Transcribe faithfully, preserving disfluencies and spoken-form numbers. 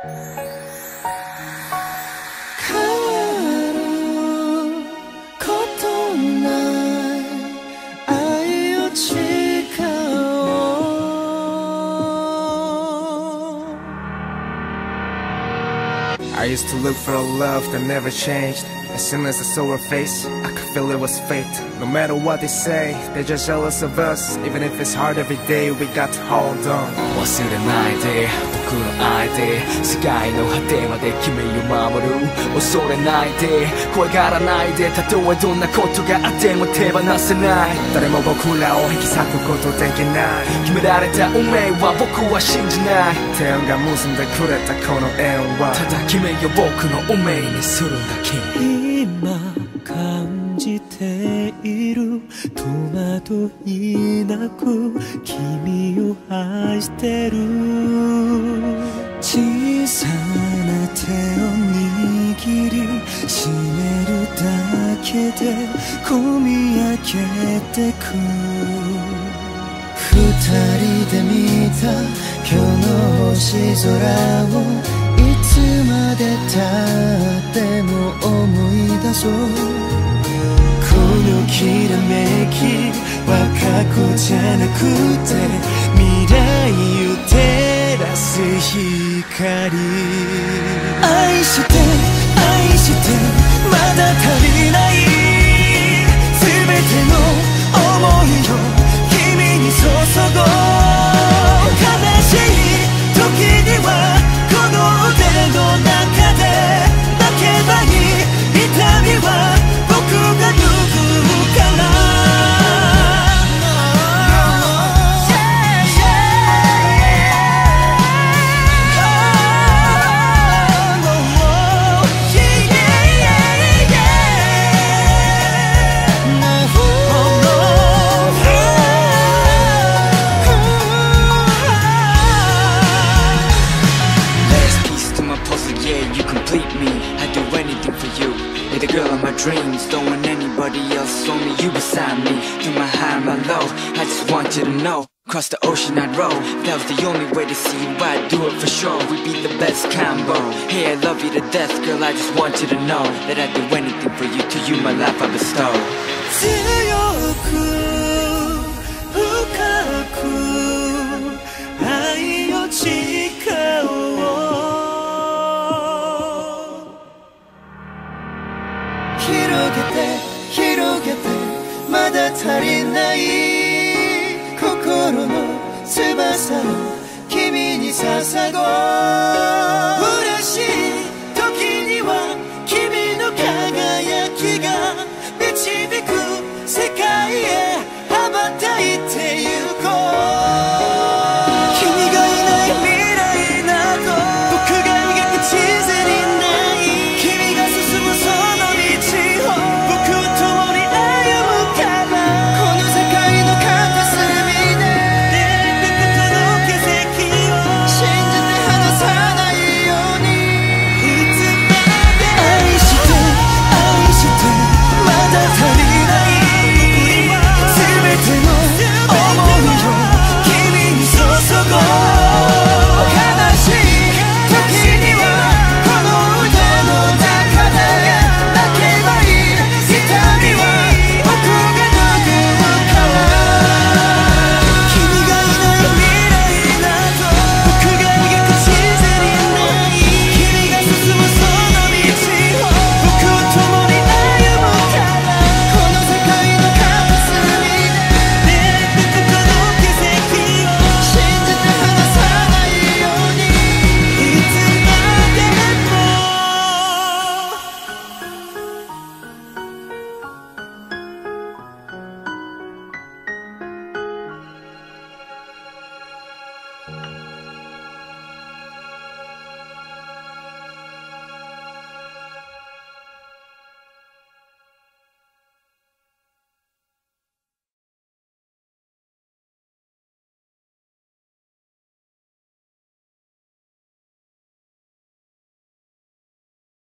I used to look for a love that never changed. As soon as I saw her face, I could feel it was fate. No matter what they say, they're just jealous of us. Even if it's hard every day, we got to hold on. 忘れないで僕の愛で世界の果てまで君を守る。恐れないで怖がらないで、たとえどんなことがあっても手放せない。 誰も僕らを引き裂くことできない。 決められた運命は僕は信じない。 天が結んでくれたこの縁はただ君よ僕の運命にするだけ。 今感じている戸惑いなく君を愛してる。小さな手を握りしめるだけで込み上げてく。二人で見た今日の星空をいつまで経っても思い出そう。このきらめきは過去じゃなくて未来を照らす光。愛して愛してまだ足りない全ての想いを君に注ごう。悲しい時にはこの腕の中で泣けばいい。痛みは僕が拭うから。 Dreams, don't want anybody else, only you beside me. You're my high, my low, I just want you to know. Across the ocean I'd row, that was the only way to see you, I'd do it for sure. We'd be the best combo. Hey, I love you to death, girl, I just want you to know that I'd do anything for you, to you my life I bestow. 強く深く愛を誓おう。広げて広げてまだ足りない心の翼を君に捧ごう。